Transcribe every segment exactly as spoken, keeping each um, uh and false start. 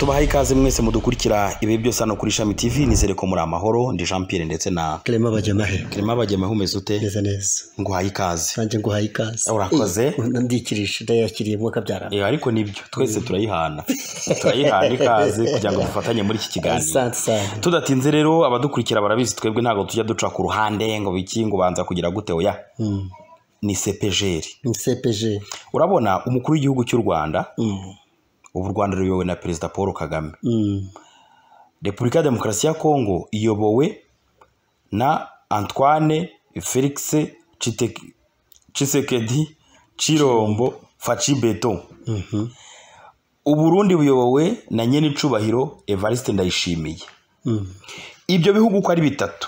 tubahaye ikaze mwese mudukurikira ibi byose hano kuri Shami T V. Nizere ko muri amahoro. Ndi Jean Pierre ndetse na Clement Bagemahe. Clement Bagemahe umeze ute? Neza neza. Nguhaye ikaze. Nanjye nguhaye ikaze. Urakoze. Ndikirije ndayakiriye mu kabyara. Eh ariko nibyo twese turayihana. Turayihana ikaze kugira ngo dufatanye muri iki kiganiro. Asante sana. Tudatinze rero abadukurikira barabizi twebwe ntago tujya duca ku ruhande ngo biki ngo banza kugira gute oya. Mm. Ni C P G R. Ni C P G. Urabona umukuru w'igihugu cy'u Rwanda. Mm. Ubu Rwanda ruyobowe na Perezida Paul Kagame. Mm. Repubulika ya Demokarasi ya Kongo iyobowe na Antoine Felix Tshisekedi Chirombo Faci Beton. Mhm. Uburundi buyobowe na Nyenicubahiro Evariste Ndayishimiye. Mm. Ibyo bihugu ko ari bitatu.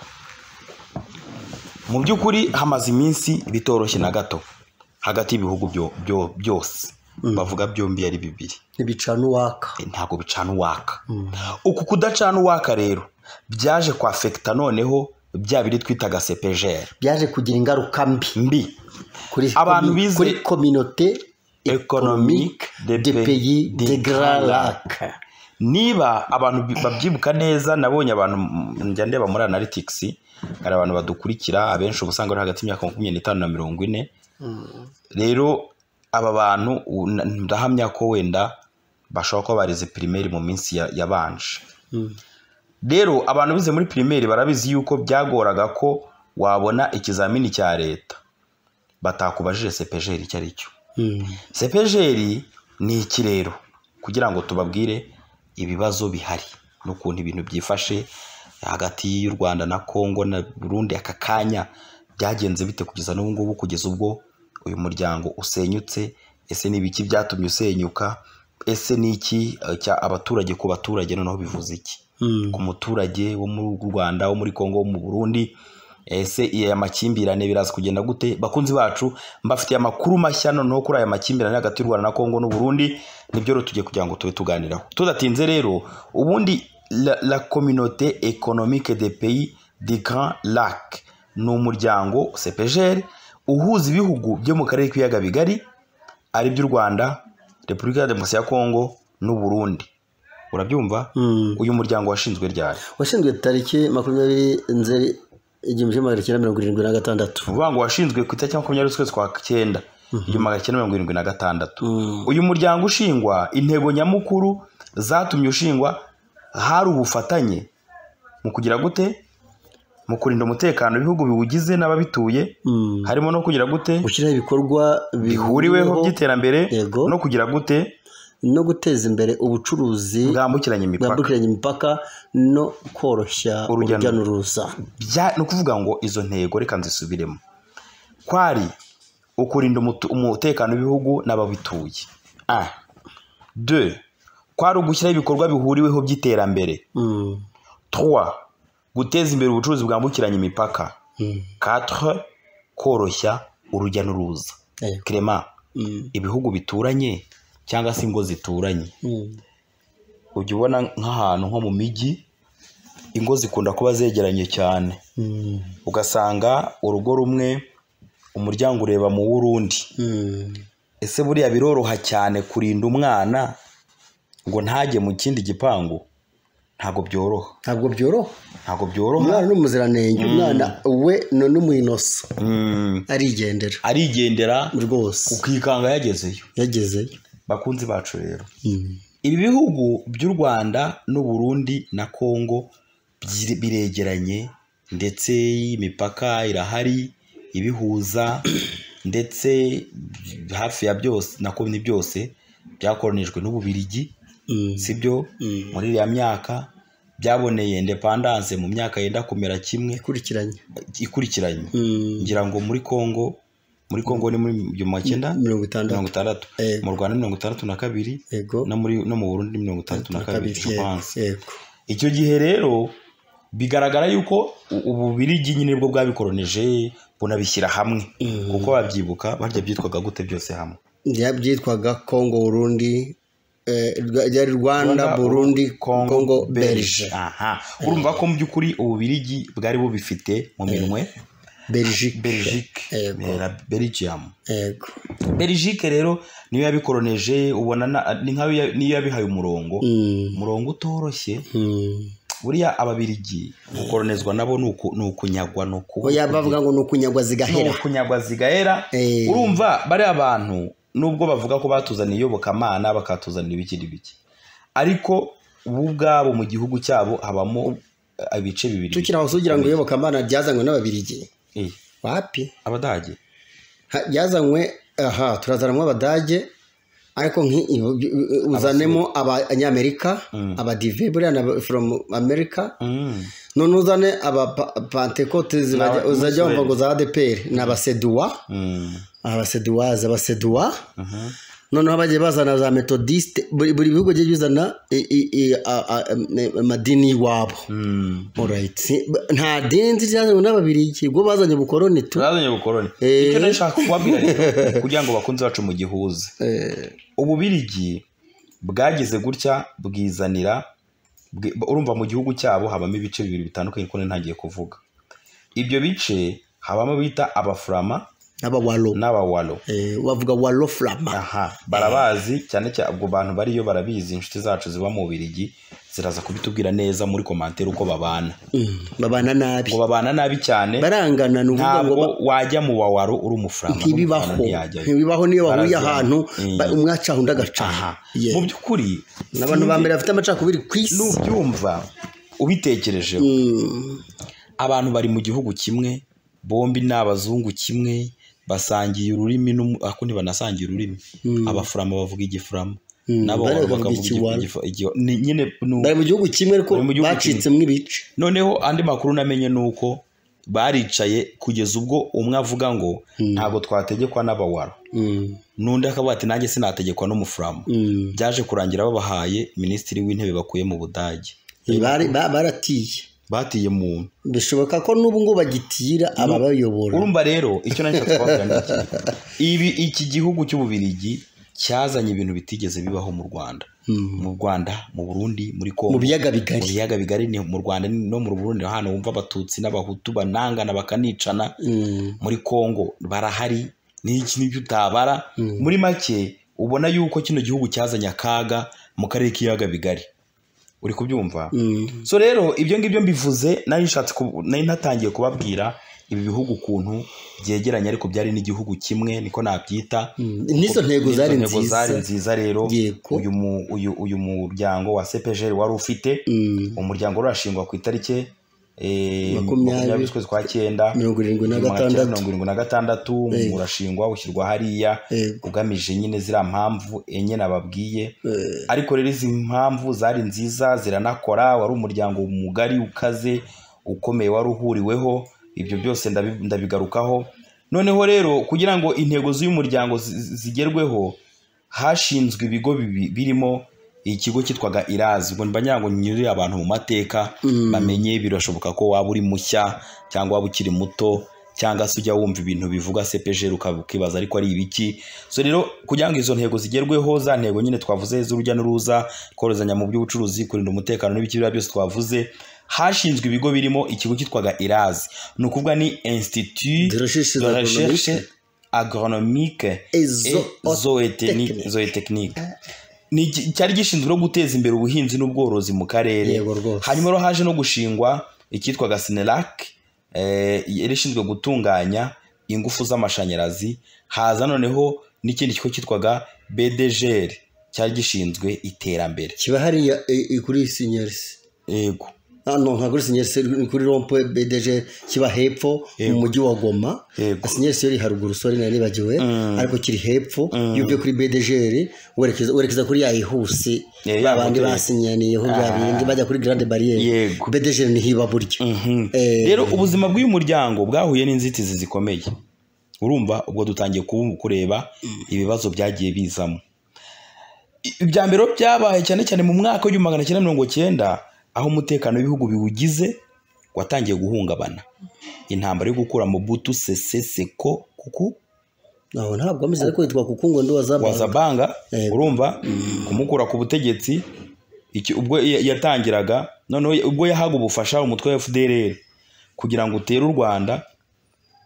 Mu byukuri hamaze iminsi bitoroshye na gato hagati y'ibihugu byo byo byose. Mm. Bavuga byombi ari bibiri. Ibicana uwaka. Ntago bicana uwaka. Mm. Uku kudacana uwaka rero byaje kwa affecta noneho bya biri twitaga C P G R. Byaje kugira ingaruka mbi. Mbi. Kuri abantu bize kuri communauté économique des pays de Grand Lac. Niba abantu babyibuka neza nabonye abantu njya ndeba muri analytics ari abantu badukurikira abenshi ubusanga ari hagati y'imyaka makumyabiri n'itanu na mirongo ine. Mm. Rero aba bantu ndahamya ko wenda bashobora ko barize primaire mu minsi yabanje. Mm. Rero abantu bize muri primaire barabizi yuko byagoraga ko wabona ikizamini cya leta batakubajije C P G R icyo ari cyo. Mm. C P G R ni iki rero kugira ngo tubabwire ibibazo bihari n'ukuntu ibintu byifashe hagati y'u Rwanda na Kongo na Burundi aka kanya byagenze bite kugeza n'ubu ngubu kugeza ubwo uyu muryango usenyutse. Ese nibiki byatumye usenyuka? Ese niki cya abaturage ku baturage noneho bivuze iki? Mm. Ku muturage wo mu Rwanda wo muri Kongo wo mu Burundi ese iya makimbirane biraza kugenda gute? Bakunzi bacu mbafitiye amakuru mashya noneho kuri aya makimbirane hagati y'u Rwanda na Kongo n'u Burundi nibyo rero tugiye kugira ngo tube tuganiraho. Tudatinze rero ubundi la, la communauté économique des pays du Grand Lac ni umuryango C P G R uhuza ibihugu byo mu karere k'ibiyaga bigari ari by'u Rwanda, Repubulika ya Demokarasi ya Kongo n'u Burundi. Urabyumva? Mm. Uyu muryango washinzwe ryari? Washinzwe tariki makumyabiri Nzeri igihumbi magana cyenda mirongo irindwi na gatandatu. Uvuga ngo washinzwe ku itariki makumyabiri z'ukwezi kwa cyenda igihumbi magana cyenda mirongo irindwi na gatandatu. Mm. Uyu muryango ushingwa intego nyamukuru zatumye ushingwa hari ubufatanye mu kugira gute mu kurinda umutekano ibihugu biwugize n'ababituye. Mm. Harimo no kugira gute gushyiraho ibikorwa bihuriweho by'iterambere no kugira gute no guteza imbere ubucuruzi bwambukiranya imipaka bwambukiranya imipaka no koroshya urujya n'uruza. No kuvuga ngo izo ntego reka nzisubiremo kwari ukurinda umutekano w'ibihugu n'ababituye. un deux kwari ugushyiraho ibikorwa bihuriweho by'iterambere. Mm. trois guteza imbere ubucuruzi bwambukiranya imipaka. Mm. quatre koroshya urujya n'uruza. Eh. Clement, mm. ibihugu bituranye cyangwa se ingo zituranye. Mm. Ujya ubona nk'ahantu nko mu migi ingo zikunda kuba zegeranye cyane. Mm. Ugasanga urugo rumwe umuryango ureba mu wurundi. Mm. Ese buriya biroroha cyane kurinda umwana ngo ntajye mu kindi gipangu? Ntago byoroha. Ntabwo byoroha. Ntago byoroha. Umwana n'umuziranenge. Mm. Umwana we no n'umwinoso. Mm. Arigendera. Arigendera rwose. Ukikanga yagezeyo. Yagezeyo. Bakunzi bacu rero. Mm. Ibi bihugu by'u Rwanda n'u Burundi na Kongo biregeranye ndetse imipaka irahari ibihuza ndetse hafi ya byose nako ni byose byakoronijwe n'Ububirigi. Mm. Sibyo? Mm. Muri ya myaka byaboneye independence mu myaka yenda kumera kimwe ikurikiranye ikurikiranye. Mm. Ngira ngo muri Kongo muri Kongo ni muri mirongo itandatu, mu Rwanda mirongo itandatu na kabiri no muri no mu Burundi mirongo itandatu na kabiri je pense. Icyo gihe rero bigaragara yuko Ububirigi nyine bwo bwabikoroneje bunabishyira hamwe. Mm. Kuko babyibuka barya byitwaga gute byose hamwe? Byitwaga Kongo Burundi eh Rwanda Burundi Kongo, Kongo Belge. Aha. Urumva ko mu byukuri Ububirigi bwari bubifite mu minwe. Belgique Belgique Yego. eh, na Belgium yego Belgique rero niyo yabikoroneje ubona na- ni nkaho ya- niyo yabihaye umurongo Mm, umurongo utoroshye mm. buriya ababirigi gukoronezwa nabo ni uku- ni ukunyagwa ni uku- oya bavuga ngo ni ukunyagwa ni zigahera ukunyagwa zigahera Eh. urumva bariya bantu nubwo bavuga ko batuzaniye iyobokamana bakatuzanira ibiki n'ibiki ariko bo ubwabo mu gihugu cyabo habamo eh, ibice bibiri tukiri aho sugira ngo iyobokamana ryazanywe n'ababirigi Eh, wapi abadage Ha- ryazanywe aha turazanamo abadage ariko nki- uzanemo abanyamerika abadive buriya na from america Mm. none uzane aba pa- pentecote zibajya- N'aba- uzajya wumva Mussolini. ngo za adepr ni abaseduwa Mm. abaseduwazi abaseduwa Mhm. noneho bagiye bazana za metodiste buri buri bihugu bigiye bizana i- i- i- a- a- em- amadini y'iwabo Mm. Alright. Si- nta dini nzi ryazanywe n'ababirigi ubwo bazanye ubukoroni tu Bazanye ubukoroni Eh. icyo nashaka kubabwira rero kugira ngo bakunze bacu mu gihuze Eh, ububirigi bwagize gutya bwizanira bwi- urumva mu gihugu cyabo habamo ibice bibiri bitandukanye ko ntangiye kuvuga ibyo bice habamo bita abafurama n'abawalo n'abawalo Eh, bavuga walo flama aha barabazi cyane cyane ubwo bantu bariyo barabizi inshuti zacu ziba mu Bubiligi ziraza kubitubwira neza muri komantere uko babana Mm, babana nabi ngo babana nabi cyane barangana ni ukuvuga ngo ntabwo wajya mu wawaro uri umufurama ntibibaho ntiyajyayo. ntibibaho niyo bahuriye Baraziranye. ahantu Mm. ba- umwe acaha undi agacaha aha Yeah. mu by'ukuri n'abantu ba mbere bafite amacakubiri ku isi nubyumva ubitekerejeho Mm, abantu bari mu gihugu kimwe bombi ni abazungu kimwe basangiye ururimi n'umu- ako ntibanasangiye ururimi abafurama bavuga igifurama Mm, nabo bari bakavuga bakavuga ikiwalo. igifu- igi- ni- nyine nu- bari mu gihugu kimwe ariko Bari mu gihugu bacitsemo ibice noneho andi makuru namenye ni uko baricaye kugeza ubwo umwe avuga ngo ntabwo twategekwa n'abawaro Mm, n'undi akavuga ati nanjye sinategekwa n'umufurama mm. byaje kurangira babahaye minisitiri w'intebe bakuye mu Budage Bari- ba- baratiye batiye mu bishoboka ko n'ubu ngubu bagitira ababayobora urumva rero icyo nari nshaka kubabwira ni iki ibi iki gihugu cy'ububirigi cyazanye ibintu bitigeze bibaho mu Rwanda mu Rwanda mu Burundi muri Kongo mu biyaga mu bigari biyaga bigari ni mu Rwanda ni- no mu Burundi hano wumva abatutsi n'abahutu banangana bakanicana Mm, muri Kongo barahari n'iki n'ibyo utabara muri make ubona yuko kino gihugu cyazanye akaga mu karere k'ibiyaga bigari uri kubyumva mm. so rero ibyo ngibyo mbivuze nari nshatse ku- nari natangiye kubabwira ibi bihugu ukuntu byegeranye ariko byari n'igihugu kimwe niko nabyita Mm, n'izo ntego Izo zari ntego zari nziza nziza rero Yego. uyu mu- uyu uyu muryango wa C P G L wari ufite Mm, umuryango urashingwa ku itariki eh, Makumyabiri. makumyabiri z'ukwezi kwa cyenda mirongo irindwi na igihumbi magana cyenda gatandatu mirongo irindwi na gatandatu Yego. urashingwa ushyirwa hariya Yego. ugamije nyine ziriya mpamvu enye nababwiye Eh, ariko rero izi mpamvu zari nziza ziranakora wari umuryango mugari ukaze ukomeye wari uhuriweho ibyo byose ndabi- ndabigarukaho noneho rero kugira ngo intego z'uyu muryango zi- zi- zigerweho hashinzwe ibigo bibi- birimo ikigo cyitwaga irazi ubwo mbangira ngo nyurire abantu mu mateka bamenye birashoboka ko waba uri mushya cyangwa waba ukiri muto cyangwa se ujya wumva ibintu bivuga C P G L ukibaza ariko ari ibiki so rero kugira ngo izo ntego zigerweho za ntego nyine twavuze z'urujya n'uruza korozanya mu by'ubucuruzi kurinda umutekano n'ibiki biriya byose twavuze hashinzwe ibigo birimo ikigo cyitwaga irazi ni ukuvuga ni Institut De recherche de recherche agronomique Et et zootechnique. zootechnique ni iki- cyari gishinzwe no guteza imbere ubuhinzi n'ubworozi mu karere Yego rwose. hanyuma rero haje no gushingwa icyitwaga Sinelac eh, yari ishinzwe gutunganya ingufu z'amashanyarazi haza noneho n'ikindi kigo cyitwaga B D G R cyari gishinzwe iterambere kiba hariya eh, eh, kuri sinyerisi yego hano nka kuri sinyerisi ni kuri rompe B D G kiba hepfo mu mujyi wa Goma Yego. sinyerisi yari haruguru sori nari nibagiwe ariko kiri hepfo iyo uvuye kuri B D G werekeza werekeza kuri ya ihusi Yeah, ya babandi hotel. basinyaniyeho bya bindi bajya kuri Grande Barriere Yego. B D G ni hiba buryo Eh, rero ubuzima bw'uyu muryango bwahuye n'inzitizi zikomeye urumva ubwo dutangiye ku- kureba ibibazo byagiye bizamo ibya mbere byabaye cyane cyane mu mwaka w'igihumbi magana cyenda mirongo cyenda aho umutekano w'ibihugu biwugize watangiye guhungabana intambara yo gukura mu Butu Sese Seko kuku aho ntabwo ameze ariko yitwa kukungo ndo wazaba wazabanga Yego. urumva kumukura ku butegetsi iki ubwo ya- yatangiraga noneho ubwo yahaga ubufasha umutwe wa F D L R kugira ngo utere u Rwanda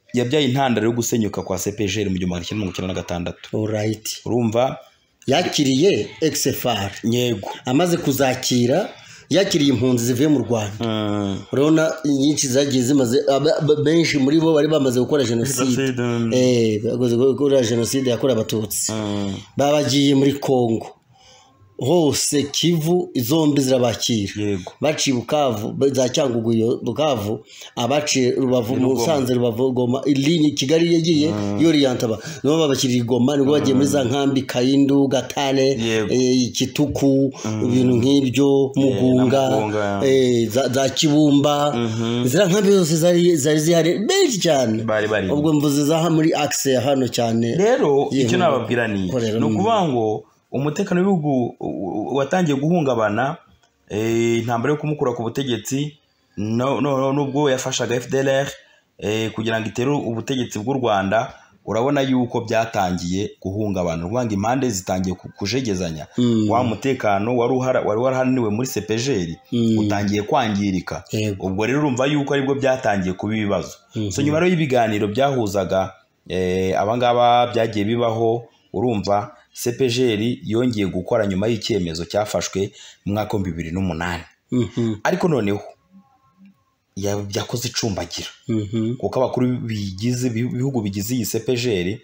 yabyaye intandaro yo gusenyuka kwa C P G L mu gihumbi kimwe mirongo icyenda na gatandatu. Alright. Urumva yakiriye X F R. Yego. Amaze kuzakira yakiriye impunzi zivuye mu Rwanda. Urabona nyinshi zagiye zimaze benshi muri bo bari bamaze gukora genocide. Eh, bagoze gukora genocide yakorewe Abatutsi. Babagiye muri Kongo. Hose Kivu izombi zirabakira. Baciye Bukavu za Cyangugu Bukavu, abaciye Rubavu Musanze Rubavu Goma, ilinyi Kigali yagiye yoriyantaba. No babakirira Goma nibwo bagiye muri za nkambi Kayindu, Gatare, Kituku, ibintu nk'ibyo Mugunga, eh za Kibumba. Zira nkambi zose zari zari zihari benshi cyane. Ubwo mvuze za muri axe ya hano cyane. Rero icyo nababwira ni no kubango umutekano w'ibihugu watangiye guhungabana, eh intambara yo kumukura ku butegetsi no no nubwo yafashaga F D L R eh kugira ngo itere ubutegetsi bw'u Rwanda. Urabona yuko byatangiye guhungabana, rwanga impande zitangiye kujegezanya. mm. Wa mutekano wari uhara wari warahaniwe muri C P G L mm. utangiye kwangirika. Ubwo rero urumva yuko aribwo byatangiye kuba ibibazo. mm -hmm. So nyuma rero y'ibiganiro byahuzaga eh abangaba byagiye bibaho, urumva C P G L yongeye gukora nyuma y'icyemezo cyafashwe mu mwaka wa bibiri n'umunani. mm -hmm. Ariko noneho yakoze icumbagira. mm -hmm. Kuko abakuru bigize bihugu bigize iyi C P G L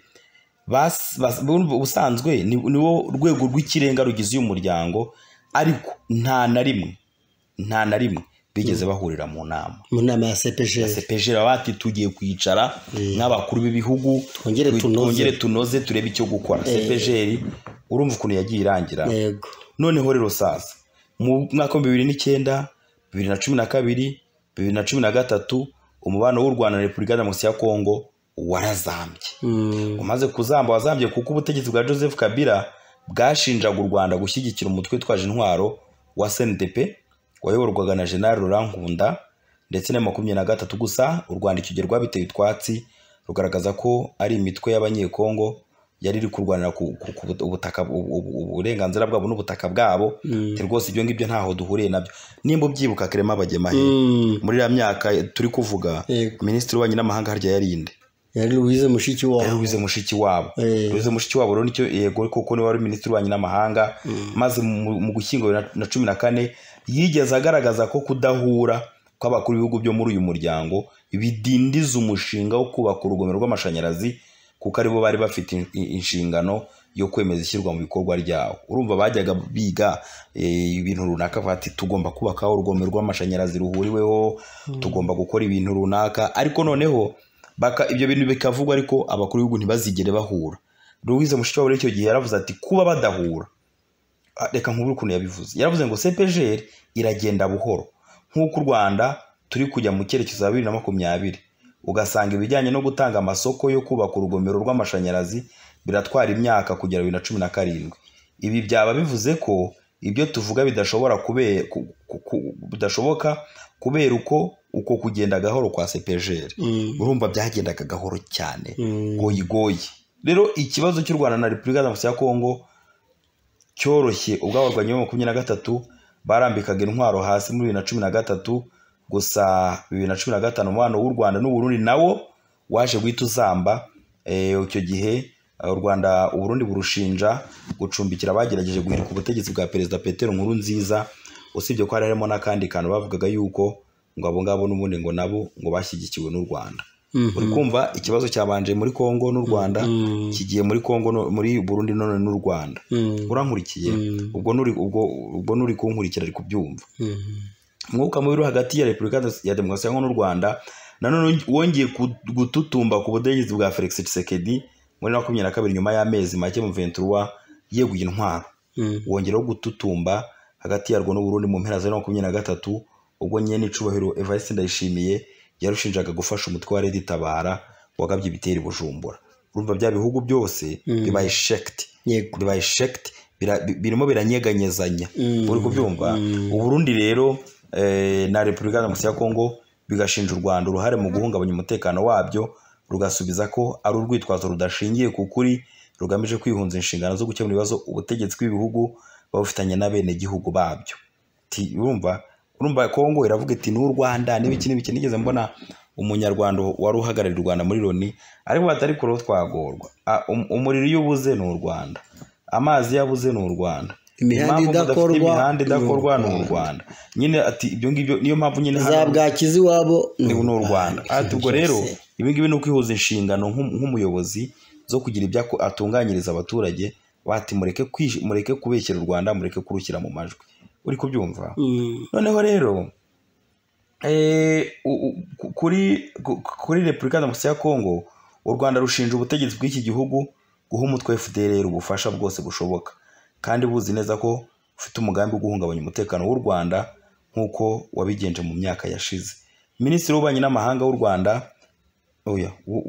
bas ubusanzwe niwo rwego rw'ikirenga rugize uyu muryango, ariko nta na rimwe nta na rimwe bigeze bahurira mu nama mu nama ya C P G L. C P G L bati tugiye kwicara n'abakuru b'ibihugu twongere tunoze turebe icyo gukora. C P G L urumva ukuntu yagiye irangira. Yego. Noneho rero sasa mu mwaka wa bibiri n'icyenda, bibiri na cumi na kabiri, bibiri na cumi na gatatu umubano w'u Rwanda na Repubulika Demokarasi ya Kongo warazambye. mm. Umaze kuzamba wazambye kuko ubutegetsi bwa Joseph Kabila bwashinjaga u Rwanda gushyigikira umutwe twaje intwaro wa C N D P wayoborwaga na General Laurent Nkunda ndetse na makumyabiri na gatatu. Gusa u Rwanda icyo rwabiteye utwatsi rugaragaza ko ari imitwe y'abanyekongo yari iri kurwanira ku ubutaka uburenganzira bwabo n'ubutaka bwabo. mm. Rwose ibyo ngibyo ntaho duhuriye nabyo. Nimba ubyibuka Clement Bagemahe mm. muri ya myaka turi kuvuga, Minisitiri w'Ububanyi n'Amahanga harya yarinde yari Louise Mushikiwabo. Yari Louise Mushikiwabo. Louise Mushikiwabo rero nicyo yego kuko ni wari Minisitiri w'Ububanyi n'Amahanga. mm. Maze mu gushyingo na cumi na kane yigeze agaragaza ko kudahura kw'abakuru b'ibihugu byo muri uyu muryango bidindiza umushinga wo kubaka urugomero rw'amashanyarazi, kuko aribo bari bafite inshingano yo kwemeza ishyirwa mu bikorwa ryawo. Urumva bajyaga biga ibintu runaka bati tugomba kubaka urugomero rw'amashanyarazi ruhuriweho, mm. tugomba gukora ibintu runaka. Ariko noneho baka ibyo bintu bikavugwa, ariko abakuru b'ibihugu ntibazigere bahura. Louise Mushikiwabo icyo gihe yaravuze ati kuba badahura, reka nkubure ukuntu yabivuze. Yaravuze ngo C P G L iragenda buhoro nk'uko u Rwanda turi kujya mu cyerekezo cya bibiri na makumyabiri, ugasanga ibijyanye no gutanga amasoko yo kubaka urugomero rw'amashanyarazi biratwara imyaka kugera bibiri na cumi na karindwi. Ibi byaba bivuze ko ibyo tuvuga bidashobora kubera bidashoboka kubera uko uko kugenda gahoro kwa C P G L. mm. Urumva byagendaga gahoro cyane. mm. goyigoyi. Rero ikibazo cy'u Rwanda na Repubulika Demokarasi ya Kongo cyoroshye ubwo abarwanyi ba makumyabiri na gatatu barambikaga intwaro hasi muri bibiri na cumi na gatatu. Gusa bibiri na cumi na gatanu umubano w'u Rwanda n'u Burundi nawo waje guhita uzamba. Icyo gihe u Rwanda u Burundi burushinja gucumbikira abagerageje guhirika ubutegetsi bwa Perezida Petero Nkurunziza, usibye ko harimo n'akandi kantu bavugaga yuko ngo abo ngabo n'ubundi ngo nabo ngo bashyigikiwe n'u Rwanda. uri kumva ikibazo cyabanje muri Kongo n'u Rwanda kigiye muri Kongo muri Burundi none n'u Rwanda urankurikiye ubwo nuri ubwo ubwo nuri kunkurikira ari kubyumva mwuka mubiru hagati ya Repubulika ya Demokarasi y'u Rwanda nanone wongeye gututumba ku butegetsi bwa Felix Tshisekedi muri makumyabiri na kabiri nyuma y'amezi make mu vingt-trois yeguye intwaro wongeraho gututumba hagati yarwo n'u Burundi mu mpera za makumyabiri na gatatu ubwo nyene icubahiro Evariste Ndayishimiye yarushinjaga gufasha umutwe wa Red Tabara wagabye ibiteri Bujumbura. Urumva bya bihugu byose bibaye shekti bibaye shekti birimo biranyeganyezanya uri kubyumva. U Burundi rero na Repubulika Demokarasi ya Kongo bigashinja u Rwanda uruhare mu guhungabanya umutekano wabyo, rugasubiza ko ari urwitwazo rudashingiye ku kuri rugamije kwihunza inshingano zo gukemura ibibazo ubutegetsi bw'ibihugu babufitanye n'abene gihugu babyo. Urumva urumva Kongo iravuga iti n'u Rwanda n'ibiki n'ibiki nigeze mbona umunyarwanda wari uhagarariye u Rwanda muri Loni ariko batari kuro twagorwa umuriro iyo ubuze ni u Rwanda amazi yabuze ni u Rwanda imihanda idakorwa imihanda idakorwa ni u Rwanda nyine ati ibyo ngibyo niyo mpamvu nyine za bwakizi wabo ni u Rwanda ati ubwo rero ibi ngibi ni ukwihuza inshingano nk'umuyobozi zo kugira ibyo atunganyiriza abaturage bati mureke mureke kubeshyira u Rwanda mureke kurushyira mu majwi uri kubyumva noneho rero eh kuri kuri Repubulika Demokarasi ya Kongo u Rwanda rushinja ubutegetsi bw'iki gihugu guha umutwe F D L R ubufasha bwose bushoboka kandi buzi neza ko ufite umugambi wo guhungabanya umutekano w'u Rwanda nkuko wabigenje mu myaka yashize. Minisitiri w'Ububanyi n'Amahanga w'u Rwanda oya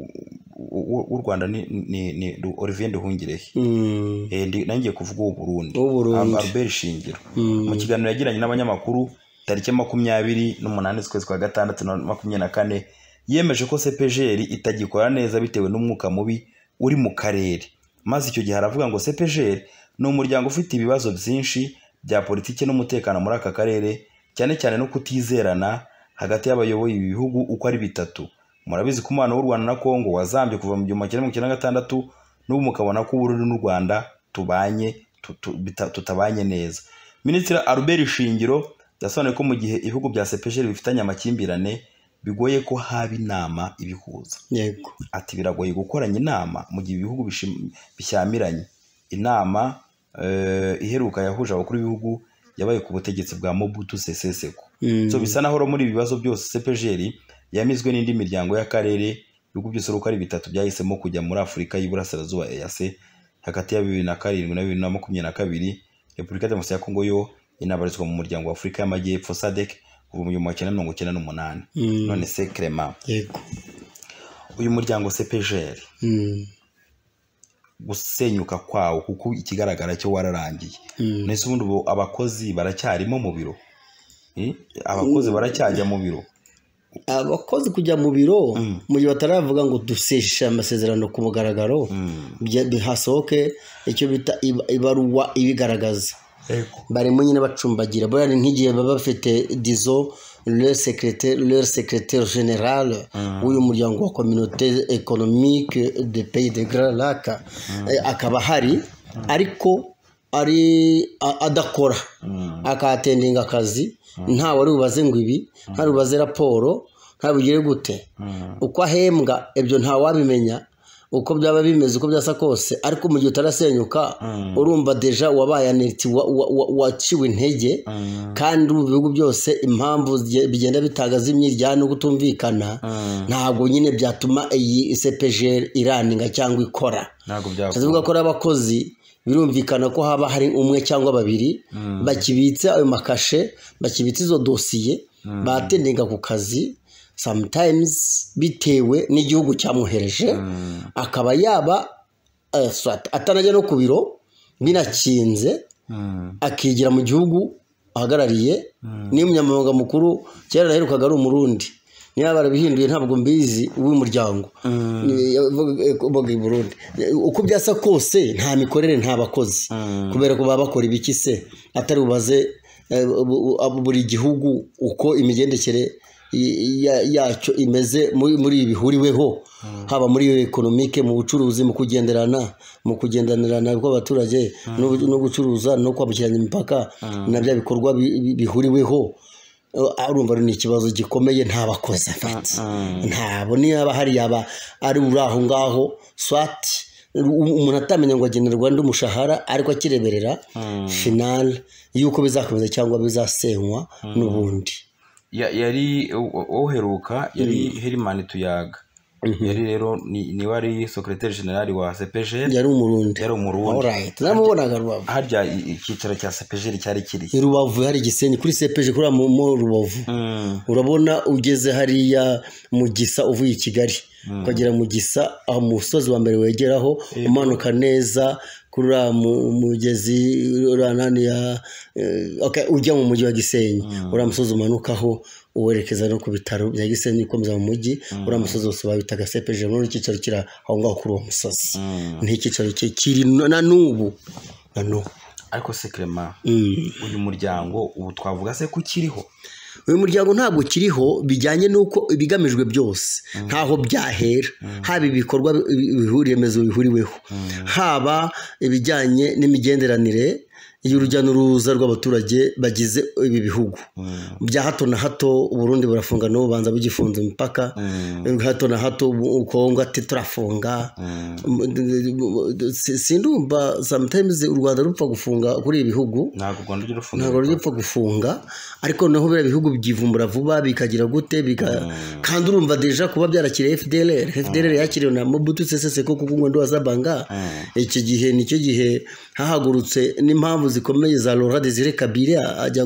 w'u Rwanda ni ni, ni Olivier Nduhungirehe mm. eh nangiye kuvuga u Burundi Albert Shingiro mm. mu kiganiro yagiranye n'abanyamakuru tariki makumyabiri n'umunani z'ukwezi kwa gatandatu na makumyabiri na kane yemeje ko C P G L itagikora neza bitewe n'umwuka mubi uri mu karere maze icyo gihe aravuga ngo C P G L ni umuryango ufite ibibazo byinshi bya politiki n'umutekano muri aka karere cyane cyane no kutizerana hagati y'abayoboye ibi bihugu uko ari bitatu. Murabizi ko umwana w'u Rwanda na Kongo wazambye kuva mu gihumbi kimwe magana cyenda mirongo icyenda na gatandatu n'ubu mukabona ko Burundi n'u Rwanda tubanye tutabanye neza. Minisitiri Albert Shingiro yasobanuye ko mu gihe ibihugu bya C P G L bifitanye amakimbirane bigoye ko haba inama ibihuza. Yego. Ati biragoye gukoranya inama mu gihe ibihugu bishyamiranye. Inama eh iheruka yahuje abakuru b'ibihugu yabaye ku butegetsi bwa Mobutu Sese Seko. Mm. So bisa naho muri ibibazo byose C P G L yamizwe n'indi miryango y'akarere ibihugu byose uko ari bitatu byahisemo kujya muri Afurika y'Iburasirazuba E A C hagati ya bibiri na karindwi na bibiri na makumyabiri na kabiri. Repubulika Demokarasi ya Kongo yo inabarizwa mu muryango wa Afurika y'Amajyepfo S A D C kuva mu gihumbi kimwe magana cyenda mirongo icyenda n'umunani. Mm. None se Clement yego uyu muryango C P G L mm. gusenyuka kwawo kuko ikigaragara cyo wararangiye mm. nese ubundi abakozi baracyarimo mu biro eh abakozi baracyajya mu biro abakozi kujya mu biro mm. mu gihe bataravuga ngo duseshe amasezerano ku mugaragaro mm. bihasohoke icyo bita ibaruwa ibigaragaza barimo nyine bacumbagira bora nk'igihe baba bafite dizo le secrétaire le secrétaire général mm. w'uyu muryango wa communauté économique de pays de Grand Lac mm. e, akaba hari mm. ariko ari adakora mm. akatendinga akazi mm. nta wari ubaze ngo ibi mm. nta ubaze raporo nta bugire gute mm. uko ahembwa ibyo nta wabimenya uko byaba bimeze uko byasa kose ariko mu gihe utarasenyuka mm. urumva deja wabaye aneti waciwe wa, wa intege mm. kandi mu bihugu byose impamvu bigenda bitagaza imyiryane no gutumvikana mm. ntago nyine byatuma iyi C P G L iraninga cyangwa ikora ntago byakora tuvuga ko abakozi birumvikana ko haba hari umwe cyangwa babiri mm. bakibitse ayo makashe bakibitse izo dosiye mm. batendinga ku kazi sometimes bitewe n'igihugu cyamuhereje mm. akaba yaba uh, atanajya no ku biro binakinze mm. akigira mu gihugu ahagarariye mm. ni umunyamabanga mukuru cyera raherukaga ari umurundi niba barabihinduye ntabwo mbizi w'umuryango boga i Burundi uko byasa kose nta mikorere nta bakozi mm. kubera ko baba bakora ibiki se atari ubaze uh, buri gihugu uko imigendekere yacyo imeze muri ibihuriweho mm. haba muri economique mu bucuruzi mu kugenderana mu kugendanirana kw'abaturage mm. no gucuruza no kwambukiranya imipaka mm. nabyo bikorwa bihuriweho arumva ni ikibazo gikomeye nta bakozi afite mm. ntabo niba hari yaba ari uraho ngaho swat umuntu atamenya ngo agenerwa ndi umushahara ariko akireberera mm. final yuko bizakomeza cyangwa bizasenywa mm. n'ubundi yari uheruka yari Herman Tuyaga yari rero ni wari secrétaire général wa C P G L yari umurundi yari umurundi alright namubonaga Rubavu harya ikicaro cya C P G L cyari kiri Rubavu hari Gisenyi kuri C P G kuri mu Rubavu urabona ugeze hariya mu Gisa uvuye i Kigali ukagera mu Gisa aho musozi wa mbere wegeraho umanuka neza kuri mugezi uranani ya okay ujya mu mujyi wa Gisenyi mm. uramusozi umanukaho uwerekeza no ku bitaro bya Gisenyi komeza mu mujyi mm. uramusozi wose babitaga C P G muri ikicaro kira aho ngaho kuri uwo musozi mm. ntikicaro cye kiri na nubu na nubu ariko se Clement mm. uyu muryango ubu twavuga se ko kiriho uyu muryango ntabwo kiriho bijyanye n'uko ibigamijwe byose ntaho byahera, haba ibikorwa remezo bihuriweho, haba ibijyanye n'imigenderanire y'urujya n'uruza rw'abaturage bagize ibi bihugu bya hato na hato. Uburundi burafunga no banza bugifunze imipaka, hato na hato Kongo ati turafunga. Sindumva sometimes u Rwanda rupfa gufunga kuri ibi bihugu, ntabwo u Rwanda rufunga, ntabwo rupfa gufunga, ariko naho bira bihugu byivumbura vuba bikagira gute bika kandi urumva deja kuba byarakiriye F D L R F D L R yakiriwe na Mobutu Sese Seko kuko ngo ndo azabanga iki gihe nicyo gihe hahagurutse n'impamvu zikomeye za Laurent Désiré Kabila ajya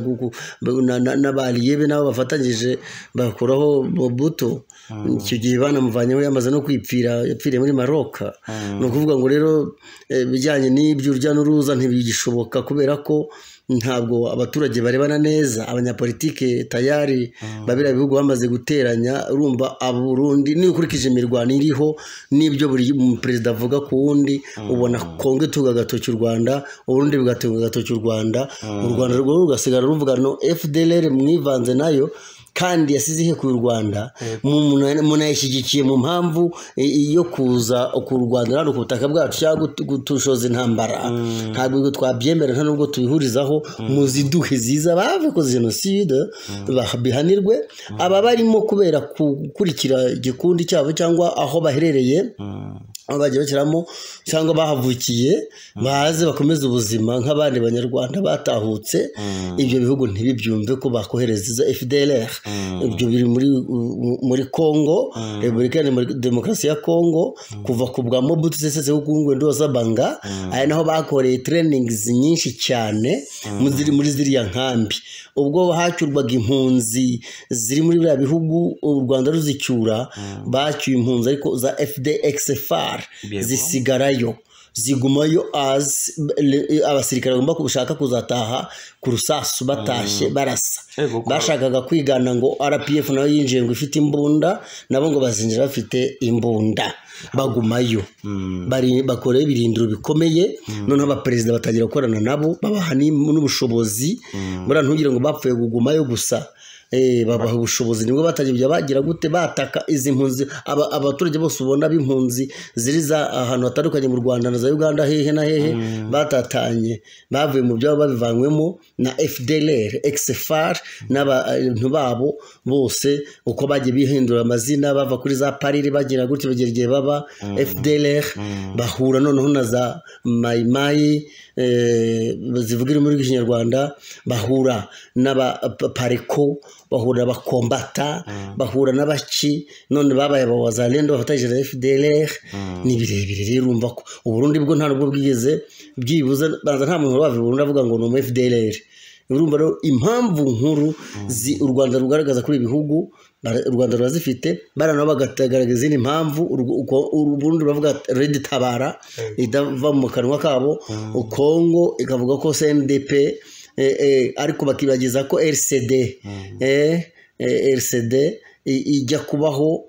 n'abaliye be nabo bafatanyije bakuraho Mobutu. Icyo gihe banamuvanyeho yamaze no kwipfira, yapfiriye muri Maroc. No kuvuga ngo rero bijyanye n'ibyo urujya n'uruza ntibigishoboka kubera ko ntabwo abaturage barebana neza, abanyapolitike tayari babira bihugu bamaze guteranya. Urumva Aburundi ni ukurikije imirwano iriho n'ibyo buri perezida avuga ku wundi, ubona Kongo tuga gatoki u Rwanda, Uburundi bugatunga gatoki u Rwanda, u Rwanda rwo rugasigara ruvuga no F D L R mwivanze nayo kandi yasize ihe ku Rwanda, umuntu yashyigikiye mu mpamvu yo kuza ku Rwanda no ku butaka bwacu cyangwa gutushoza intambara. Ntabwo twabyemera nta nubwo tubihurizaho, muziduhe ziza bave ko genocide babihanirwe, aba barimo kubera gukurikira igikundi cyabo cyangwa aho baherereye abagiye bakiramo cyangwa bahavukiye baze bakomeza ubuzima nk'abandi banyarwanda batahutse. Ibyo bihugu ntibibyumve ko bakohereza F D L R. Ibyo biri muri muri Kongo, Repubulika ya Demokarasi ya Kongo, kuva ku bwa Mobutu Sese Seko kungwe ndo zabanga, aya naho bakoreye trainings nyinshi cyane muri muri ziriya nkambi. Ubwo hacyurwaga impunzi ziri muri bya bihugu u Rwanda ruzicyura, bacyuye impunzi ariko za F D X F R zisigarayo, zigumayo as abasirikare bagomba kubushaka kuzataha ku rusasu batashye barasa. Bashakaga kwigana ngo R P F nayo yinjiye ngo ifite imbunda, nabo ngo bazinjira bafite imbunda bagumayo. Bari bakoreye ibirindiro bikomeye, none abaperezida batagira gukorana nabo, babaha n'ubushobozi. Bura ntugire ngo bapfuye kugumayo gusa, eh babaha ubushobozi nibwo batagiye bagira gute bataka izi mpunzi. Abaturage bose ubona b'impunzi ziri za ahantu hatandukanye mu Rwanda na za Uganda hehe na hehe batatanye, bavuye mu byo babivanywemo na F D L R X F R n'abantu babo bose uko bagiye bihindura amazina bava kuri za Parire bagira gutyo bagereye baba F D L R, bahura noneho na za Mai Mai zivugira muri Kinyarwanda, bahura n'aba Pareko, bahura bakombata, bahura n'abaki, none babaye abawazalendo bafatanyije na F D L R. Ni birebire rero urumva ko Uburundi bwo nta nubwo bwigeze byibuze baza nta muntu wavuye Burundi avuga ngo no F D L R. Urumva rero impamvu nkuru zi u Rwanda rugaragaza kuri ibihugu u Rwanda rwazifite barana bagagaragaza izindi impamvu Uburundi bavuga Red Tabara idava mu kanwa kabo, Kongo ikavuga ko C N D P ariko bakibagiza ko R C D eh R C D ijya kubaho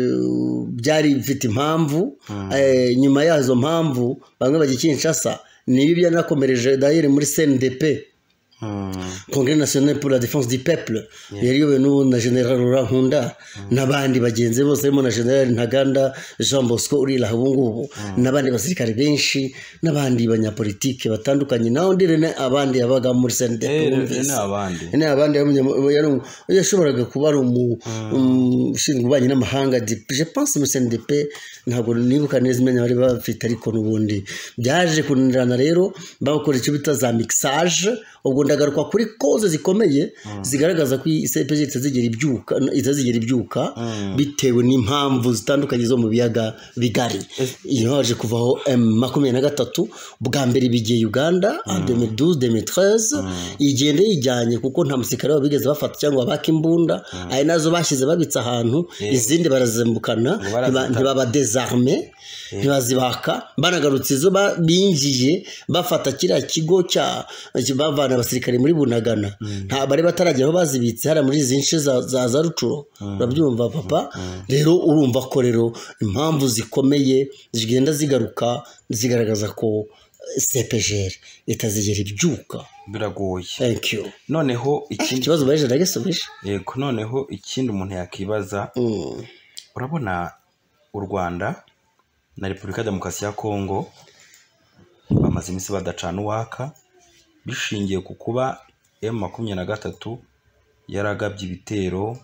byari bifite impamvu. Nyuma yazo mpamvu bamwe bagikinshasa nibi byanakomereje d'ailleurs muri C N D P, Congrès national pour la défense du peuple, yari yobe no na General Laurent Nkunda nabandi bagenze bose harimo na General Ntaganda Jean Bosco uri la ubungubu nabandi basirikare benshi nabandi banyapolitike batandukanye, naho ndirene abandi yabaga muri C N D P n'abandi n'abandi yashoboraga kuba ari umushinga ubanye n'amahanga. Je pense muri C N D P ntabwo nibuka neza imenya bari bafite, ariko nubundi byaje kunirana rero bakora icyo bita za mixage. Ubwo ndagaruka kuri cause zikomeye zigaragaza ko C P G itazigera ibyuka itazigera ibyuka bitewe n'impamvu zitandukanye zo mu biyaga bigari. Iyo haje kuvaho M makumyabiri na gatatu bwa mbere bigiye Uganda en deux mille douze deux mille treize, igende yijyanye kuko nta musirikare wabigeze bafata cyangwa baka imbunda, ari nazo bashize babitsa ahantu, izindi barazembukana ntibaba désarmé ntibazibaka. Banagarutse izo binjiye bafata kiriya kigo cya bavana abasirikare muri Bunagana, nta bari batarageraho bazibitse hara muri zinshi za za Rucuro. Urabyumva papa? Rero urumva ko rero impamvu zikomeye zigenda zigaruka zigaragaza ko C P G L itazigera ibyuka biragoye. thank you. Noneho ikindi ikibazo baje ndagisubije. yego noneho ikindi umuntu yakibaza Mm. urabona u Rwanda na Repubulika Demokarasi ya Kongo bamaze iminsi badacana uwaka bishingiye ku kuba M makumyabiri na gatatu yaragabye ibitero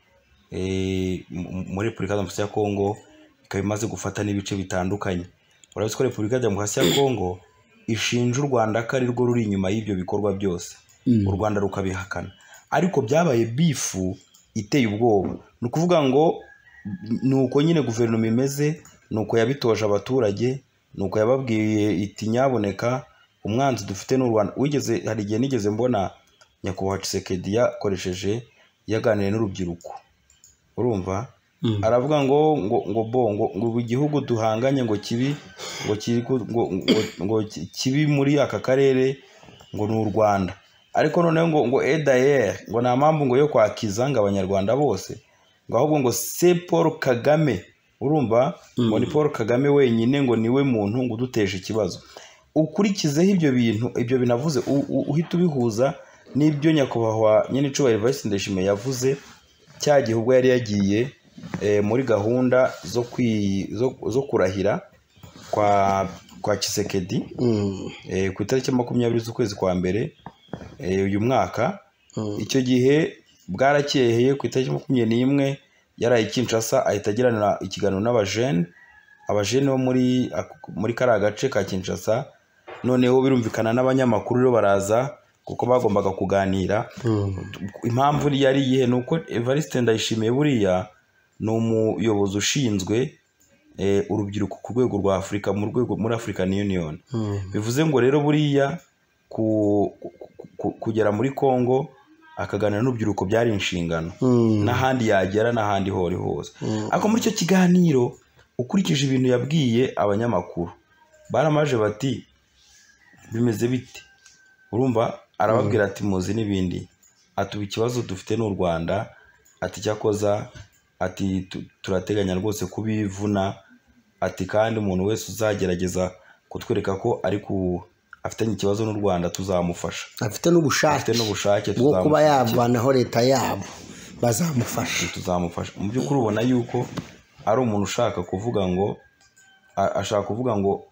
eh, muri Repubulika Demokarasi ya Kongo ikaba imaze gufata n'ibice bitandukanye. Urabizi ko Repubulika Demokarasi ya Kongo ishinja u Rwanda ko ari rwo ruri inyuma y'ibyo bikorwa byose. Mm. U Rwanda rukabihakana ariko byabaye bifu iteye ubwoba. Ni ukuvuga ngo nuko nyine guverinoma imeze, nuko yabitoje abaturage, nuko yababwiye iti nyaboneka umwanzi dufite n'u Rwanda. Wigeze hari igihe nigeze mbona nyakubahwa Tshisekedi yakoresheje yaganiriye n'urubyiruko, urumva Mm. aravuga ngo ngo ngo bo ngo ngo igihugu duhanganye ngo kibi ngo kiri ku- ngo ngo, ngo ki- kibi muri aka karere ngo ni u Rwanda, ariko noneho ngo ngo edayer ngo nta mpamvu ngo yo kwakiza ngo abanyarwanda bose, ngo ahubwo ngo se Paul Kagame, urumva ngo ni Paul Kagame wenyine ngo niwe muntu ngo uduteje ikibazo. Ukurikizeho ibyo bintu ibyo binavuze u- u- uhita ubihuza n'ibyo nyakubahwa nyine icubahiro Evariste Ndayishimiye yavuze cya gihe ubwo yari yagiye eh, muri gahunda zo kwi zo, zo kurahira kwa kwa Tshisekedi Mm. eh, ku itariki makumyabiri z'ukwezi kwa mbere eh, uyu mwaka. Mm. Icyo gihe bwarakeheye ku itariki makumyabiri n'imwe yaraye Kinshasa ahita agirana ikiganiro n'abajene abajene bo muri muri kariya gace ka Kinshasa. Noneho birumvikana n'abanyamakuru rero baraza kuko bagombaga kuganira. Mm. Impamvu yari iyihe ni uko Evariste Ndayishimiye buriya ni umuyobozi ushinzwe eh, urubyiruko ku rwego rwa Afurika mu rwego muri African Union. Mm. Bivuze ngo rero buriya ku, ku, ku, kugera muri Kongo akaganira n'urubyiruko byari inshingano. Mm. N'ahandi yagera n'ahandi hori hose. Mm. Ariko muri icyo kiganiro ukurikije ibintu yabwiye abanyamakuru baramaje bati bimeze bite, urumva arababwira ati muzi n'ibindi, atuba ikibazo dufite n'u Rwanda, ati cyakoza ati tu- turateganya rwose kubivuna, ati kandi umuntu wese uzagerageza kutwereka ko ari ku afitanye ikibazo n'u Rwanda tuzamufasha, afite n'ubushake afite n'ubushake bwo kuba tuzamufasha, yavanaho leta yabo bazamufasha. tuzamufasha. Mu by'ukuri ubona yuko ari umuntu ushaka kuvuga ngo a- ashaka kuvuga ngo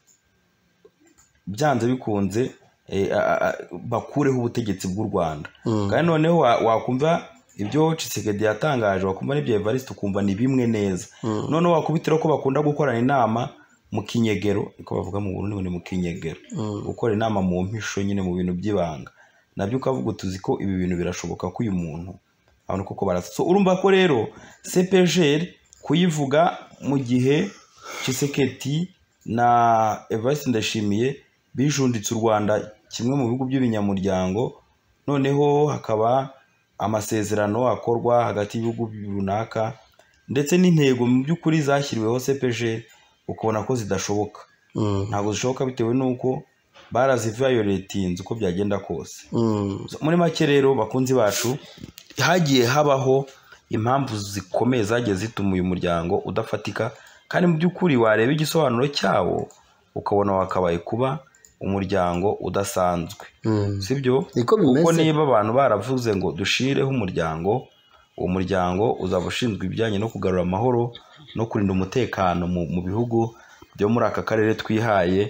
byanze bikunze eh, a- a- bakureho ubutegetsi bw'u Rwanda. Mm. Kandi noneho wa- wakumva ibyo Tshisekedi yatangaje, wakumva n'ibyo Evariste ukumva ni bimwe neza. Mm. Noneho wakubitira ko bakunda gukorana inama mu kinyegero, niko bavuga mu Burundi ngo ni mu kinyegero, Mm. gukora inama mu mpisho nyine mu bintu by'ibanga. Nabyo ukavuga tuzi ko ibi bintu birashoboka ko uyu muntu abona koko barasa. So urumva ko rero C P G L kuyivuga mu gihe Tshisekedi na Evariste Ndayishimiye bijunditse u Rwanda kimwe mu bihugu by'ibinyamuryango, noneho hakaba amasezerano akorwa hagati y'ibihugu runaka ndetse n'intego mu by'ukuri zashyiriweho C P G L ukabona ko zidashoboka. Mm. Ntabwo zishoboka bitewe n'uko barazivayoletinze uko byagenda kose. Mm. So, muri make rero bakunzi bacu hagiye habaho impamvu zikomeye zagiye zituma uyu muryango udafatika, kandi mu by'ukuri wareba igisobanuro cyawo ukabona wakabaye kuba umuryango udasanzwe. Mm. Sibyo? Niko bimeze. Kuko niba abantu baravuze ngo dushireho umuryango, uwo muryango uzaba ushinzwe ibijyanye no kugarura amahoro no kurinda umutekano mu, mu bihugu byo muri aka karere twihaye.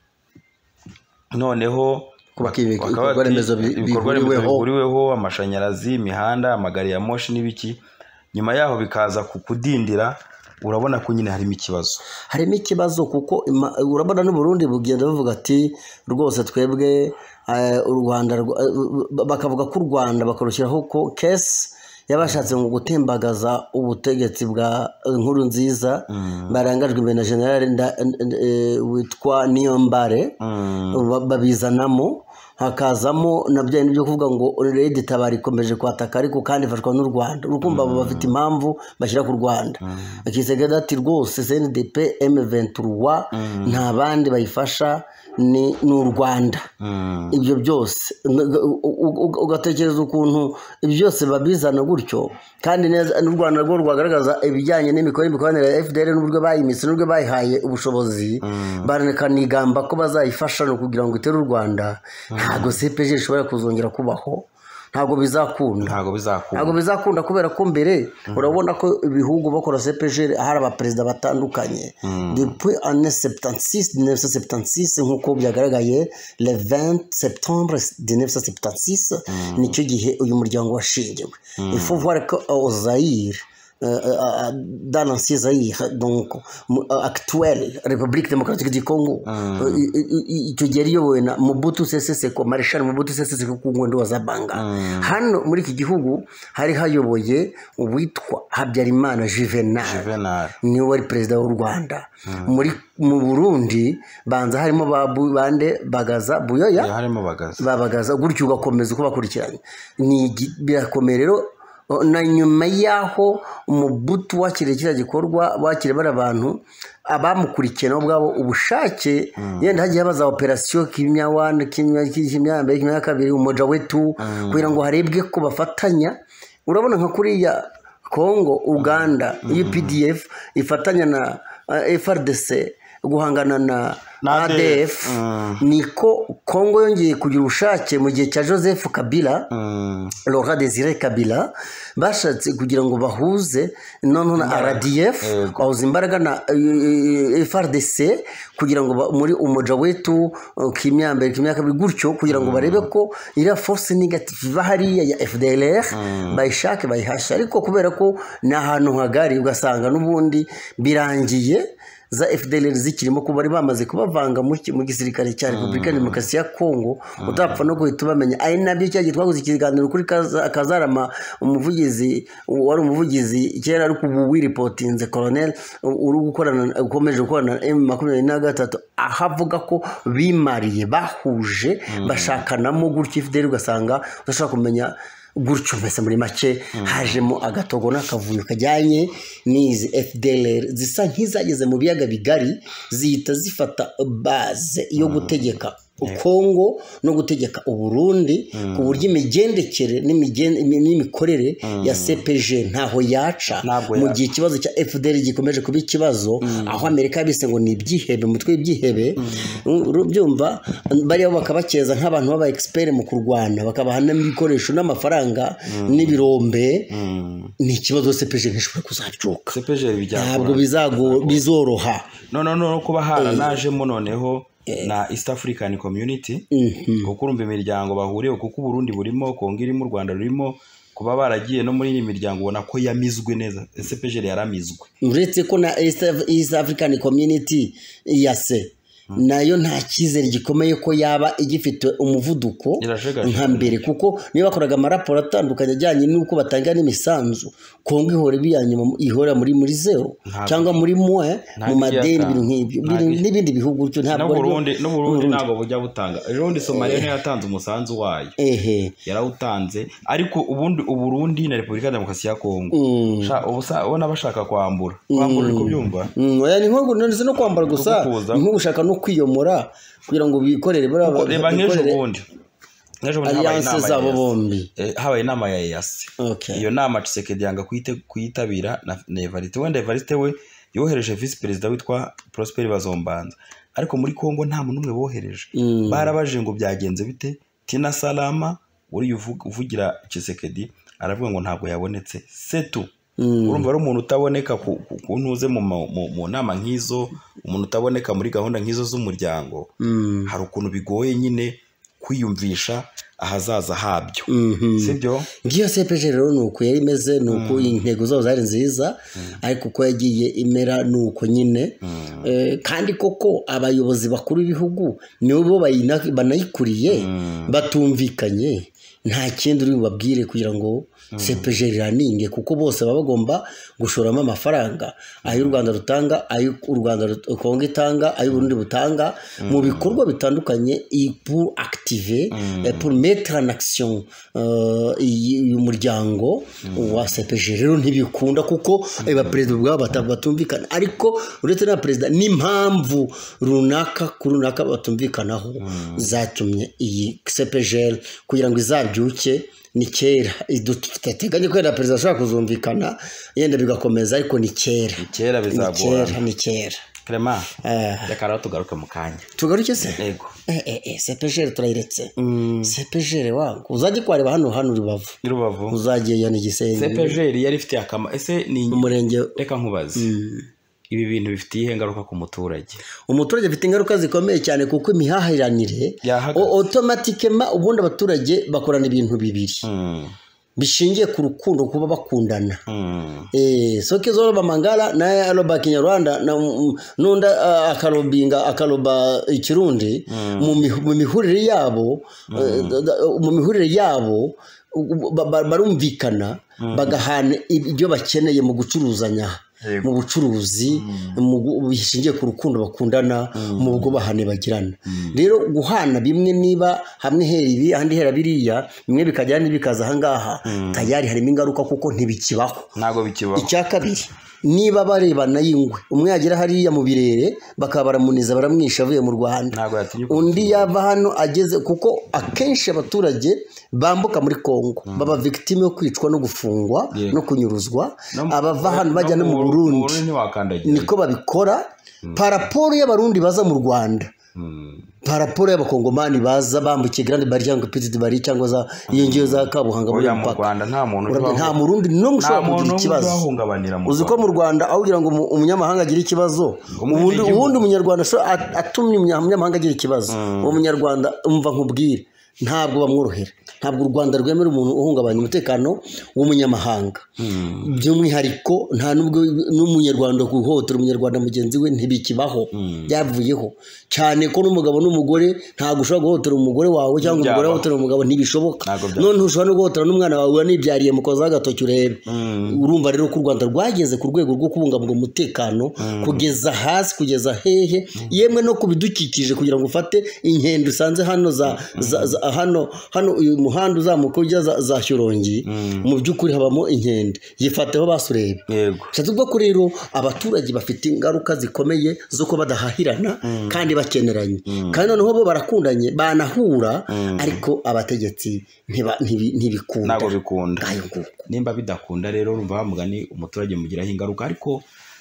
Noneho kubaka ibi- bakaba ibikorwa bati, remezo bi- ibikorwa remezo bihuriweho. bihuriweho, amashanyarazi, imihanda, amagari ya moshi n'ibiki. Nyuma yaho bikaza ku kudindira, urabona ko nyine harimo ikibazo. harimo ikibazo kuko ima- urabona n'u Burundi bugenda bavuga ati rwose twebwe eh, u Rwanda rwa- eh, bakavuga ko u Rwanda bakarushyiraho ko case yabashatse ngo gutembagaza ubutegetsi bwa nkuru nziza barangajwe imbere na general nda- eh, witwa Niyombare. Mm. Ba- babizanamo hakazamo na bya byo kuvuga ngo Red Tabara ikomeje kwataka ariko kandi ifashwa n'u Rwanda, urukumva abo bafite impamvu bashyira ku Rwanda. Akisegeda ati rwose C N D P M vingt-trois nta bandi bayifasha ni n'u Rwanda ibyo byose ugatekereza ukuntu ibyo byose babizana gutyo kandi neza n'u Rwanda rwo rwagaragaza ibijyanye n'imikorere imikoranire ya F D L n'uburyo bayimise n'uburyo bayihaye ubushobozi baranigamba ko bazayifasha no kugira ngo itere u Rwanda ntago C P G ishobora kuzongera kubaho ntago bizakunda ntago bizakunda ntago bizakunda kubera ko mbere urabona ko ibihugu bakora C P G hari aba president batandukanye depuis année soixante-six mille neuf cent soixante-six nkuko byagaragaye le vingt septembre mille neuf cent soixante-six nicyo gihe uyu muryango washingiwe il faut voir que au Zaïre Euh, dans l'ancien Zaïre, donc actuelle République démocratique du Congo, icyo gihe riyobowe na Mobutu Sese Seko, Marshal Mobutu Sese Seko ku ngendo wa Zabanga. Hano muri iki gihugu hari hayoboye uwitwa Habyarimana Juvenal, niwe wari perezida w'u Rwanda. Muri mu Burundi banza harimo babu bande Bagaza Buyoya, harimo Bagaza babagaza gutyo ugakomeza uko bakurikiranye. Ni birakomeye rero na nyuma yaho Mobutu wakire kira gikorwa wakire bara abantu abamukurikiye nabo bwabo ubushake yenda hagiye habaza operation kimya one kimya kimya mbere kimya kabiri umoja wetu kugira ngo harebwe ko bafatanya. Urabona nka kuri ya Congo Uganda U P D F ifatanya na F R D C guhangana na A D F niko Congo yongeye kugira ubushake mu gihe cya Joseph Kabila Laurent Désiré Kabila bashatse kugira ngo bahuze none na R D F bahuza imbaraga na F R D C kugira ngo muri umoja wetu kimyambere kimyaka kabiri gutyo kugira ngo barebe ko ira force negative bahari ya F D L R bayishake bayihasha ariko kubera ko na ahantu hagari ugasanga n'ubundi birangiye za F D L R zikirimo ko bari bamaze kubavanga mu gisirikare cya Republika Demokarasi ya Kongo utapfa no guhita bamenya ari nabyo cyagiye twaguze ikiganiro kuri Kazarama umuvugizi wari umuvugizi kera ari kubu reportinze colonel uri gukorana ukomeje gukorana M makumyabiri na gatatu ahavuga ko bimariye bahuje bashakanamo gutyo F D L R ugasanga udashaka kumenya gutyo mbese muri make hajemo agatogo n'akavuyo kajyanye n'izi F D L R zisa nk'izageze mu biyaga bigari zihita zifata base yo gutegeka Kongo no gutegeka Uburundi ku buryo imigendekere n'imikorere ya C P G ntaho yaca mu gihe ikibazo cya F D L R gikomeje kuba ikibazo aho Amerika bise ngo ni ibyihebe mutwe ibyihebe byumva bari bakabakeza nk'abantu baba expert mu kurwana bakabahana n'ibikoresho n'amafaranga n'ibirombe ni ikibazo C P G ntishobora kuzacuka C P G ntabwo bizago bizoroha no no no kuba haranajemo noneho na East African Community kuko urumva imiryango bahuriye kuko Burundi burimo Kongo irimo Rwanda rurimo kuba baragiye no muri imiryango ubona ko yamizwe neza C P G yaramizwe uretse ko na East African Community yase nayo nta cyizere gikomeye ko yaba igifite umuvuduko nka mbere kuko niba bakoraga amaraporo atandukanye ajyanye n'uko batanga n'imisanzu Kongo ihora biyanyuma ihora muri muri zero cyangwa muri mwe mu madeni ibintu nk'ibyo n'ibindi bihugu cyo ntabwo no Burundi no Burundi ntabwo bujya butanga ejondi Somalia niyo yatanze umusanzu wayo ehe yarawutanze ariko ubundi Uburundi na Republika Demokarasi ya Kongo sha ubusa ubona bashaka kwambura kwambura ko byumva oya ni nko ndetse no kwambara gusa nko gushaka no kwiyomora kugira ngo bikorere bara reba nk'ejo bundi n'ejo bundi habaye inama zabo bombi habaye inama ya E A C iyo nama Tshisekedi yanga kuyitabira na Evariste wenda Evariste we yohereje vice president witwa Prosper Bazombanza ariko muri Kongo nta muntu umwe bohereje barabaje ngo byagenze bite Tina Salama uri uvugira Tshisekedi aravuga ngo ntabwo yabonetse setu urumva ari umuntu utaboneka ku ntuze mu nama nk'izo umuntu utaboneka muri gahunda nk'izo z'umuryango hari ukuntu bigoye nyine kwiyumvisha ahazaza habyo sibyo ngiyo C P G rero nuko yari imeze nuko intego zazo zari nziza ariko uko yagiye imera nuko nyine kandi koko abayobozi bakuru b'ibihugu nibo banayikuriye batumvikanye nta kindi uri bubabwire kugira ngo C P G iraninge kuko bose baba bagomba gushoramo amafaranga ayo u Rwanda rutanga ayo u Rwanda Kongo itanga ayo Burundi butanga mu bikorwa bitandukanye pour activer pour mettre en action uyu muryango wa C P G rero ntibikunda kuko aba president bwabo batumvikana ariko uretse na president n'impamvu runaka kuri runaka batumvikanaho zatumye iyi C P G kugira ngo izabyuke ni kera iduteganye ko na president ashaka kuzumvikana yenda bigakomeza ariko ni kera ni kera bizagora ni kera Clement reka rero tugaruke mu kanya tugaruke se yego eh eh C P G turayiretse C P G wangu uzaje kwareba hano hano Rubavu Rubavu uzagiye yani Gisenyi C P G yari ifite akama ese ni umurenge reka nkubaze ibi bintu bifitiye ingaruka ku muturage umuturage afite ingaruka zikomeye cyane kuko imihahiranire automatically ubundi abaturage bakorana ibintu bibiri bishingiye ku rukundo kuba bakundana eh soke zoro bamangala na aloba Kinyarwanda na nunda akarobinga akaroba ikirundi mu mihurire yabo mu mihurire yabo barumvikana bagahana ibyo bakeneye mu gucuruzanya mu bucuruzi mu bishingiye ku rukundo bakundana mu bwo bahane bagirana rero guhana bimwe niba hamwe hera ibi ahandi hera biriya bimwe bikajyana bikaza ahangaha tayari harimo ingaruka kuko ntibikibaho nago bikibaho icya kabiri niba barebana yingwe umwe yagira hariya mu birere bakabaramuniza baramwisha avuye mu Rwanda undi yava hano ageze kuko akenshi abaturage bambuka muri Kongo baba victime yo kwicwa no gufungwa no kunyuruzwa abava hano bajya no mu Burundi niko babikora paraporo y'abarundi baza mu Rwanda paraporo y'abakongomani baza bambukiye Grande Barrière ngo Petite Barrière cyangwa za yingiyo za Kabuhanga muri Rwanda nta muntu nta murundi no mushobora kugira ikibazo uzi ko mu Rwanda aho kugira ngo umunyamahanga agira ikibazo ubundi ubundi umunyarwanda atumye umunyamahanga agira ikibazo uwo munyarwanda umva nkubwire ntabwo bamworohera ntabwo u Rwanda rwemera umuntu uhungabanya umutekano w'umunyamahanga by'umwihariko nta nubwo n'umunyarwanda guhotera umunyarwanda mugenzi we ntibikibaho byavuyeho cyane ko n'umugabo n'umugore ntabwo ushobora guhotera umugore wawe cyangwa umugore wahotera umugabo ntibishoboka none ushobora no guhotera n'umwana wawe wanibyariye mukoza agatoki urebe urumva rero ko u Rwanda rwageze ku rwego rwo kubungabunga umutekano kugeza hasi kugeza hehe yemwe no kubidukikije kugira ngo ufate inkendo usanze hano za hano hano uyu muhanda uzamuka ujya za Shyorongi mu by'ukuri habamo inkende yifateho basurebe yego cyatubwo ko rero abaturage bafite ingaruka zikomeye zo ko badahahirana kandi bakeneranye kandi noneho bo barakundanye banahura ariko abategetsi ntibikunda nabo bikunda nimba bidakunda rero urumva bamugani umuturage mugiraho ingaruka ariko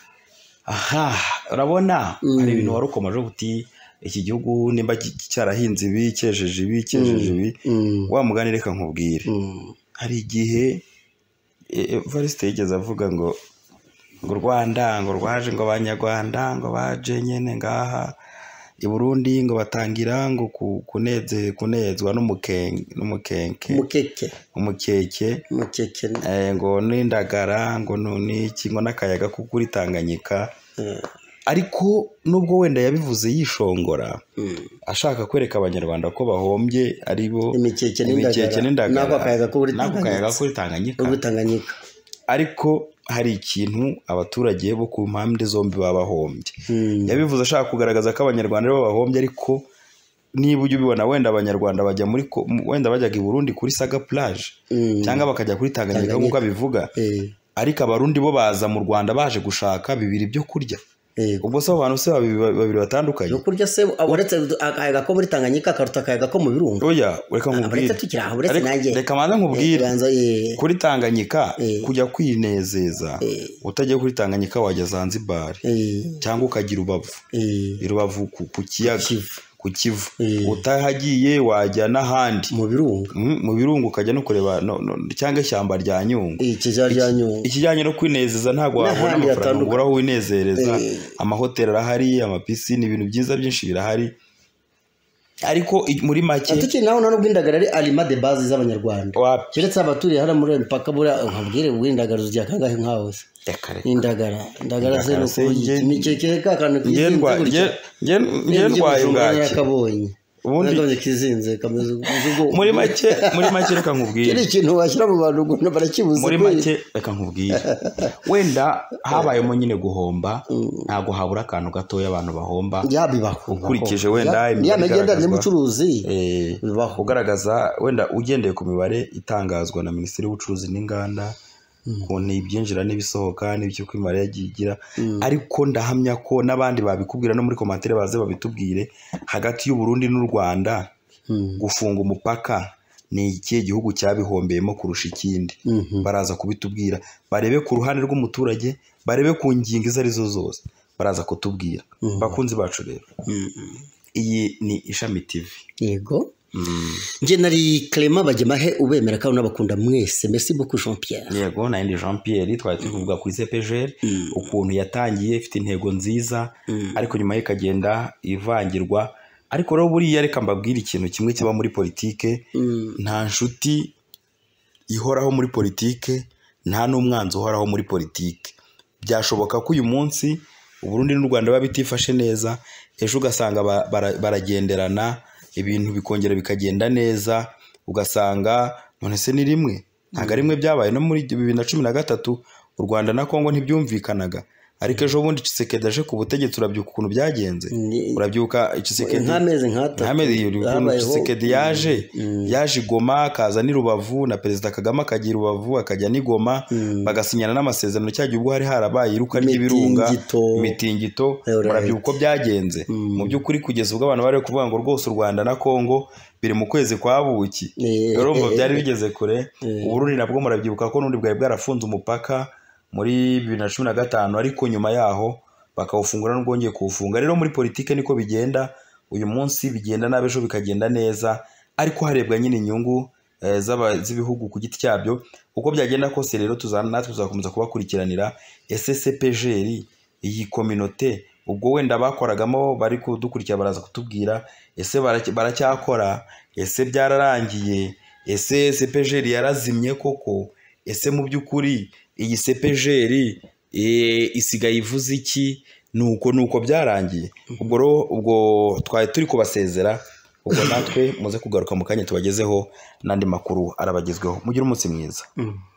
aha urabona hari ibintu warukomaje buti iki gihugu nimba cyarahinze ibi cyejeje ibi cyejeje ibi wa mugani reka nkubwire hari igihe Evariste yigeze avuga ngo ngo Rwanda ngo rwaje ngo abanyarwanda ngo baje nyene ngaha i Burundi ngo batangira ngo kuneze kunezwa n'umukenke n'umukenke umukeke umukeke umukeke eh ngo n'indagara ngo n'iki ngo n'akayaga kuri Tanganyika ariko nubwo wenda yabivuze yishongora ashaka kwereka abanyarwanda ko bahombye aribo imikeke n'indagara nako kayaga kuri Tanganyika ariko hari ikintu abaturage bo ku mpande zombi babahombye yabivuze ashaka kugaragaza ko abanyarwanda bo bahombye ariko niba ujye ubibona wenda abanyarwanda bajya muri wenda bajyaga i Burundi kuri Saga Plage cyangwa bakajya kuri Tanganyika nk'uko abivuga ariko abarundi bo baza mu Rwanda baje gushaka bibiri byo kurya ubwo se abantu se babiri batandukanye yo kurya se uretse akayaga ko muri Tanganyika karuta akayaga ko mu Birunga oya reka nkubwire reka manza nkubwire kuri Tanganyika kujya kwinezeza utagiye kuri Tanganyika wajya Zanzibar cyangwa ukagira Rubavu Rubavu ku kiyaga ku Kivu utahagiye wajya n'ahandi mu Birunga mu Birunga ukajya no kureba cyangwa ishyamba rya Nyungwe ikijyanye no kwinezeza ntabwo wabona amafaranga ugura aho winezereza amahoteli arahari amapisine ibintu byiza byinshi birahari ariko muri make atuki naho nano bwindagara ari alima de base z'abanyarwanda keretse abaturiye hara muri mpaka bura nkabwire bwindagara zujya kangahe nkaho se indagara indagara ze no kujye imikeke kakana ngendwa ngendwaye ngaki yakabonye ubundi nagabye kizinze kameze ubwo muri make muri make reka nkubwire kiri kintu washyira mu bantu ngo barakibuze muri make reka nkubwire wenda habayemo nyine guhomba ntago habura akantu gatoya abantu bahomba yabibaho ukurikije wenda imigenda n'umucuruzi eh ugaragaza wenda ugendeye ku mibare itangazwa na Minisiteri y'Ubucuruzi n'Inganda ukuntu ibyinjira n'ibisohoka n'ibyo kwimara yagigira ariko ndahamya ko n'abandi babikubwira no muri commentaire baze babitubwire hagati y'u Burundi n'u Rwanda gufunga umupaka ni ikihe gihugu cyabihombeyemo kurusha ikindi baraza kubitubwira barebe ku ruhande rw'umuturage barebe ku ngingo izo arizo zose baraza kutubwira bakunzi bacu rero iyi ni Ishami T V yego nje nari Clement Bagemahe ubemera kandi n'abakunda mwese merci beaucoup Jean Pierre yego nandi Jean Pierre twari tuvuga kuri C P G L ukuntu yatangiye ifite intego nziza ariko nyuma y'ikagenda ivangirwa ariko rero buriya reka mbabwira ikintu kimwe kiba muri politike nta nshuti ihoraho muri politike nta n'umwanzi uhoraho muri politike byashoboka ko uyu munsi u Burundi n'u Rwanda babitifashe neza ejo ugasanga baragenderana ibintu bikongera bikagenda neza ugasanga none se ni rimwe ntago rimwe byabaye no muri bibiri na cumi na gatatu u Rwanda na Kongo ntibyumvikanaga ariko ejo bundi Tshisekedi aje ku butegetsi urabyuka ukuntu byagenze urabyuka Tshisekedi ntameze nkatatu ntameze ukuntu Tshisekedi yaje yaje Goma kaza ni Rubavu na Perezida Kagame akagira Rubavu akajya ni Goma bagasinyana n'amasezerano cyagiye ubwo hari harabaye iruka ry'ibirunga mitingito urabyuka uko byagenze mu by'ukuri kugeza ubwo abantu bari kuvuga ngo rwose u Rwanda na Kongo biri mu kwezi kwa buki rero ngo byari bigeze kure uburundi nabwo murabyibuka ko nundi bwaye bwarafunze umupaka muri bibiri na cumi na gatanu ariko nyuma yaho bakawufungura n'ubwongeye kuwufunga rero muri politike niko bigenda uyu munsi bigenda nabejo bikagenda neza ariko harebwa nyine inyungu e, z'ibihugu ku giti cyabyo uko byagenda kose rero tuzana natwe tuzakomeza kubakurikiranira S S P G L iyi communauté ubwo wenda bakoragamo bari kudukurikira baraza kutubwira ese baracyakora ese byararangiye ese S S P G L yarazimye koko ese mu by'ukuri iyi C P G L e, isigaye ivuze iki nuko nuko byarangiye ubwo ro ubwo twaye turi kubasezera ubwo natwe muze kugaruka mu kanya tubagezeho nandi makuru arabagezweho mugira umunsi mwiza.